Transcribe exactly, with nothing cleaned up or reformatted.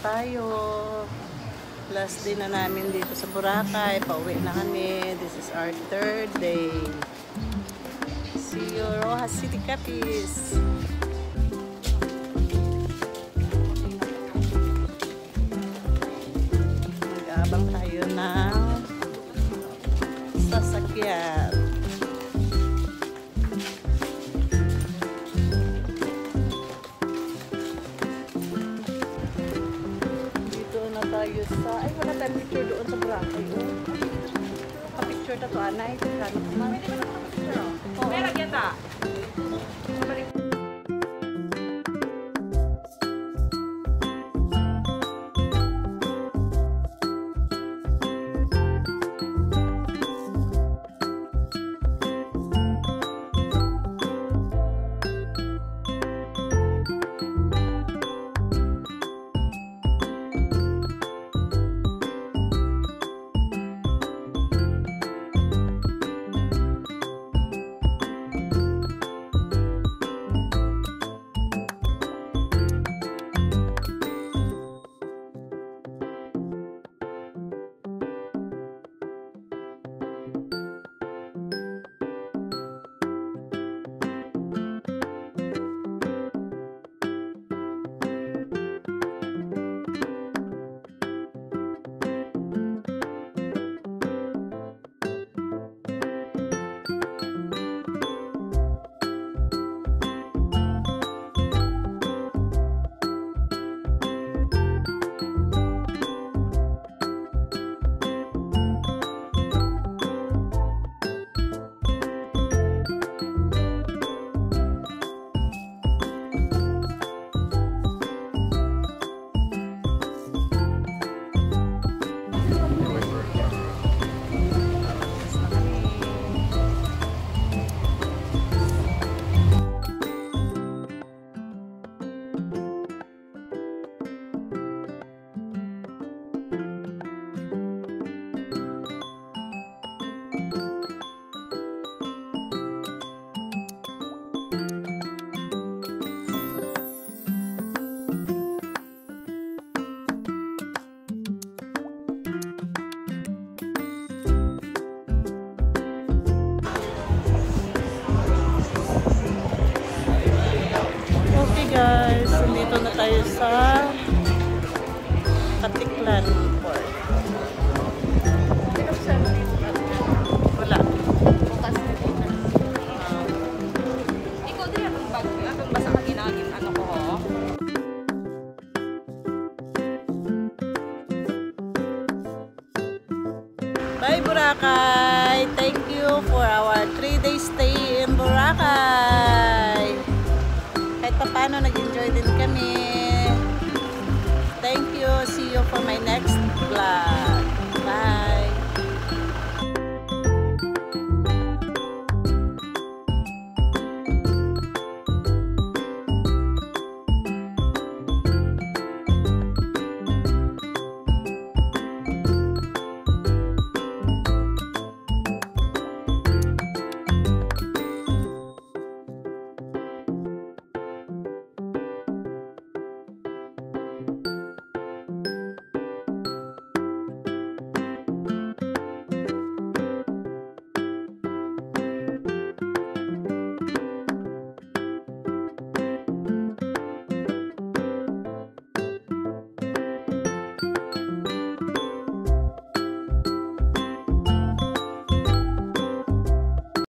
tayo. Last day na namin dito sa Boracay. Pauwi na kami. This is our third day. See you, Rojas City Capis. Mag-aabang tayo ng sasakyan. Tayo sa, ay wala tayong picture doon sa Boracay. Oh. Ka-picture na to, anay. Kano ko man. Pwede naman ka-picture. Oo. May lagyan ta. Guys, nandito na tayo sa Katiklan Port. Wala. Bukas na din. Ikaw din ang bag. Atong basa ka ginagin ano ko ho. Bye Boracay! Thank you for our three day stay in Boracay. Kahit pa paano nag-enjoy din kami.